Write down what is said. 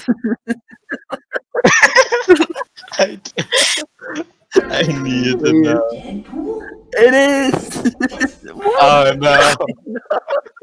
I, I need to know. It is. What? Oh no.